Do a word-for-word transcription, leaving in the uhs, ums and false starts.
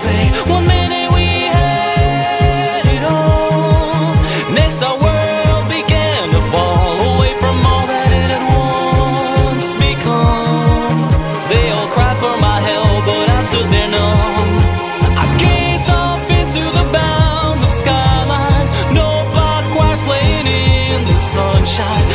say, one minute we had it all, next our world began to fall away from all that it had once become. They all cried for my help, but I stood there numb. I gazed off into the boundless skyline, no block choirs playing in the sunshine.